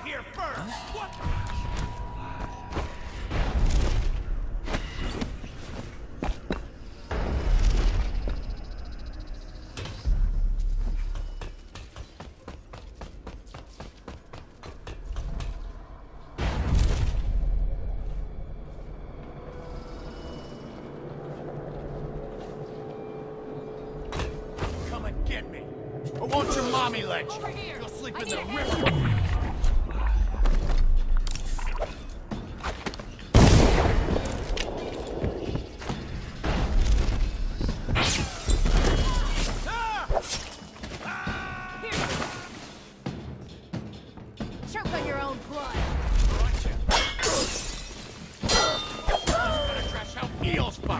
here first! What? Get me. I want your mommy let you. You'll sleep in the river. Choke on your own blood. Better trash out eels, fuck.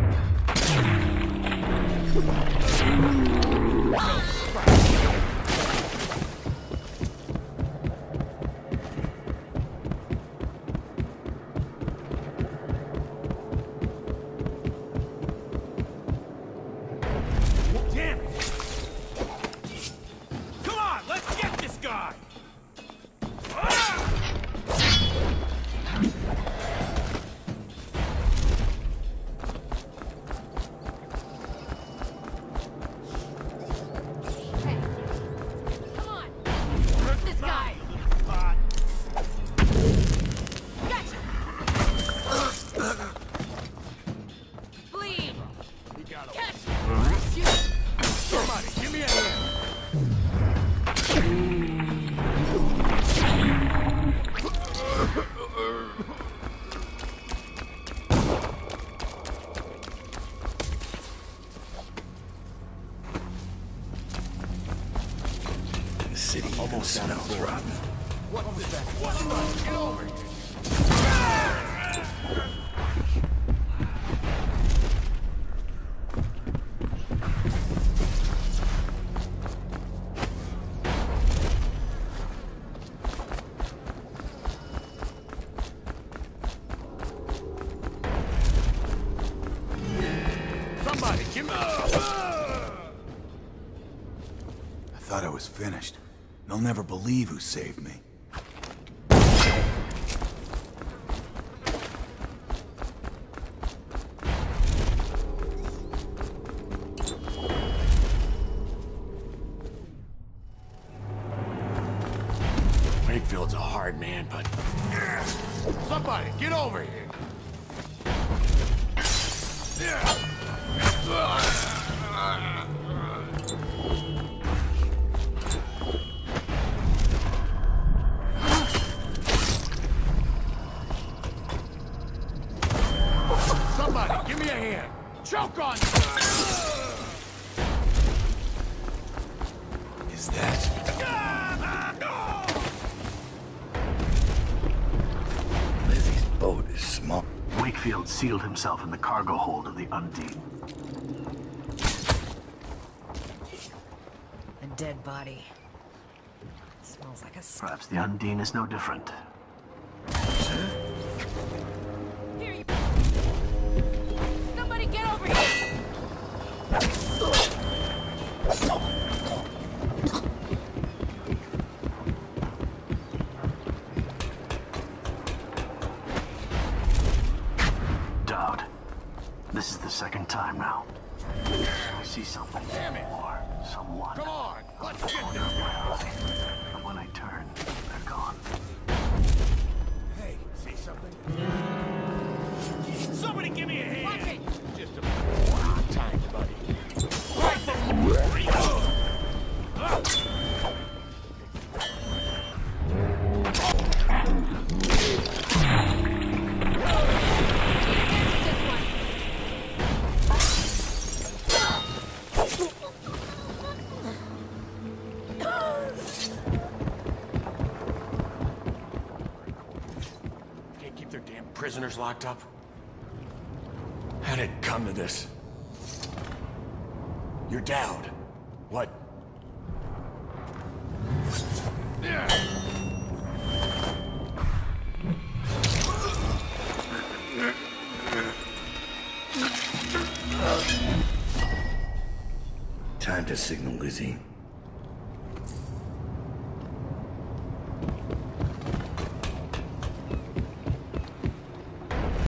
City almost smells rotten. What was that? What? Get over here! Somebody, give me. I thought I was finished. They'll never believe who saved me. Wakefield's a hard man, but... Somebody, get over here! Somebody, give me a hand! Choke on you! Is that... Lizzie's boat is small. Wakefield sealed himself in the cargo hold of the Undine. A dead body. Smells like a... Perhaps the Undine is no different. Here you... Somebody get over here! Dowd, this is the second time now. I see something. Damn it. Or someone. Come on, let's get Corner this of my guy. eye. But when I turn, they're gone. Hey, see something? Somebody give me a hand! Watch it! Just a time, buddy. Right Can't keep their damn prisoners locked up. How'd it come to this? You're Dowd. What? Time to signal Lizzie.